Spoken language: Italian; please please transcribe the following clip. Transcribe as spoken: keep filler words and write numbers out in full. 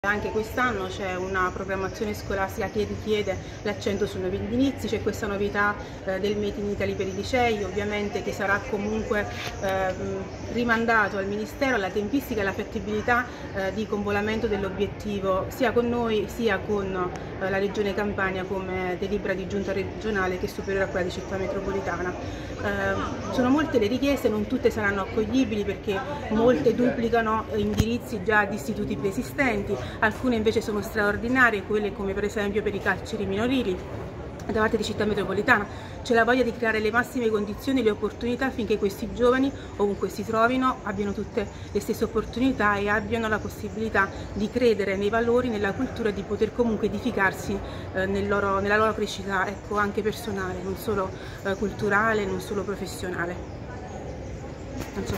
Anche quest'anno c'è una programmazione scolastica che richiede l'accento sui nuovi indirizzi, c'è questa novità eh, del Made in Italy per i licei, ovviamente, che sarà comunque eh, rimandato al Ministero alla tempistica e alla fattibilità eh, di convolamento dell'obiettivo sia con noi sia con eh, la Regione Campania come delibera di giunta regionale che è superiore a quella di Città Metropolitana. Eh, sono molte le richieste, non tutte saranno accoglibili perché molte duplicano indirizzi già di istituti preesistenti. Alcune invece sono straordinarie, quelle come per esempio per i carceri minorili da parte di Città Metropolitana. C'è la voglia di creare le massime condizioni e le opportunità affinché questi giovani, ovunque si trovino, abbiano tutte le stesse opportunità e abbiano la possibilità di credere nei valori, nella cultura e di poter comunque edificarsi eh, nel loro, nella loro crescita, ecco, anche personale, non solo eh, culturale, non solo professionale. Non so